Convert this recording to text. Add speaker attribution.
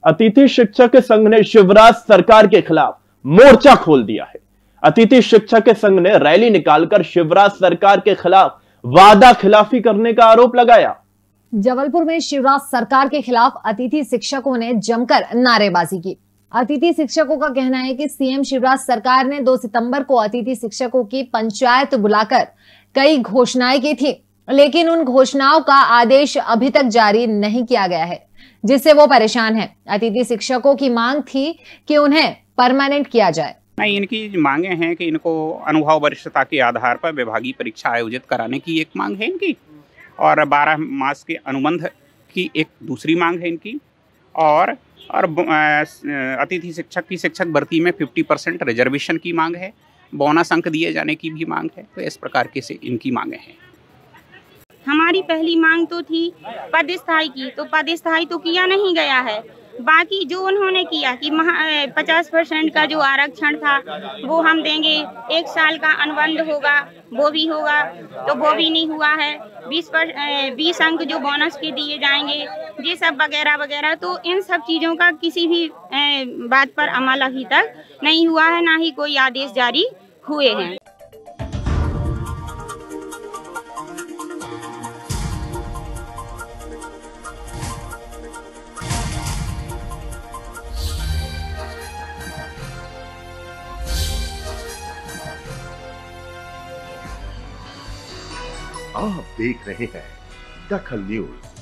Speaker 1: अतिथि शिक्षक संघ ने शिवराज सरकार के खिलाफ मोर्चा खोल दिया है। अतिथि शिक्षक संघ ने रैली निकालकर शिवराज सरकार के खिलाफ वादा खिलाफी करने का आरोप लगाया।
Speaker 2: जबलपुर में शिवराज सरकार के खिलाफ अतिथि शिक्षकों ने जमकर नारेबाजी की। अतिथि शिक्षकों का कहना है कि सीएम शिवराज सरकार ने 2 सितंबर को अतिथि शिक्षकों की पंचायत बुलाकर कई घोषणाएं की थी, लेकिन उन घोषणाओं का आदेश अभी तक जारी नहीं किया गया है, जिससे वो परेशान हैं। अतिथि शिक्षकों की मांग थी कि उन्हें परमानेंट किया जाए।
Speaker 3: नहीं, इनकी मांगे हैं कि इनको अनुभव वरिष्ठता के आधार पर विभागीय परीक्षा आयोजित कराने की एक मांग है इनकी, और 12 मास के अनुबंध की एक दूसरी मांग है इनकी, और अतिथि शिक्षक की शिक्षक भर्ती में 50% रिजर्वेशन की मांग है, बोनस अंक दिए जाने की भी मांग है। तो इस प्रकार के से इनकी मांगे हैं।
Speaker 4: हमारी पहली मांग तो थी पदस्थाई की, तो पदस्थाई तो किया नहीं गया है। बाकी जो उन्होंने किया कि 50% का जो आरक्षण था वो हम देंगे, 1 साल का अनुबंध होगा वो भी होगा, तो वो भी नहीं हुआ है। 20 अंक जो बोनस के दिए जाएंगे, ये सब वगैरह वगैरह, तो इन सब चीज़ों का किसी भी बात पर अमल अभी तक नहीं हुआ है, ना ही कोई आदेश जारी हुए हैं।
Speaker 5: आप देख रहे हैं दखल न्यूज।